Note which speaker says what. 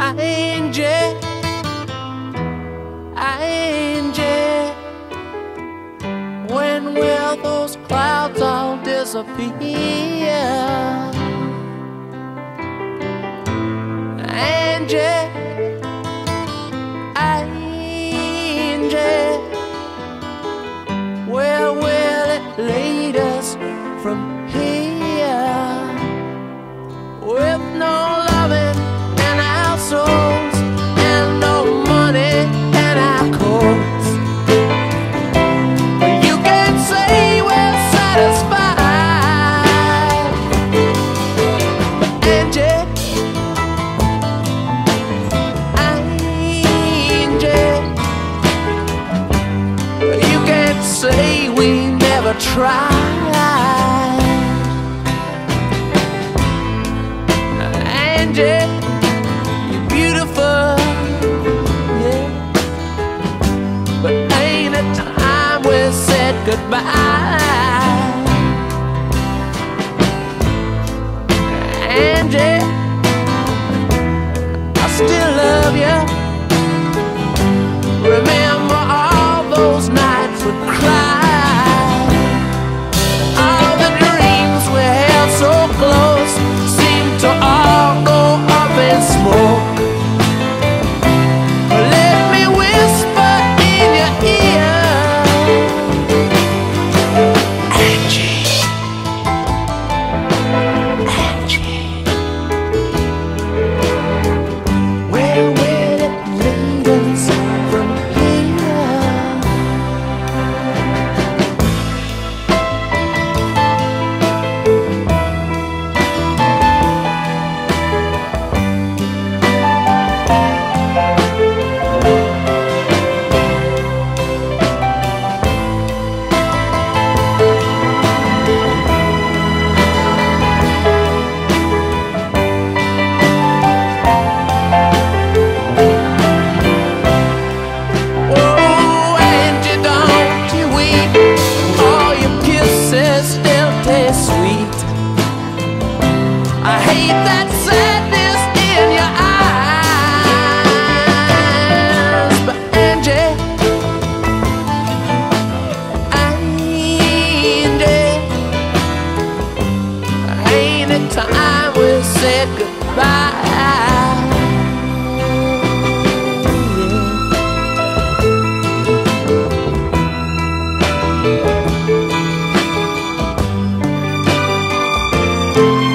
Speaker 1: Angie, Angie, when will those clouds all disappear? Angie, Angie, where will it lead us from here? With no loving in our souls and no money in our coats, you can say we're satisfied. Angie, Angie, you can't say we never tried. Angie, you're beautiful, yeah, but ain't it time we said goodbye? Angie, I still love you. Remember all those nights we cried, all the dreams we held so close seem to all go up in smoke. Let me whisper in your ear, Angie, Angie, where will it lead us from here? I hate that sadness in your eyes, but Angie, Angie, ain't it time we said goodbye? Yeah.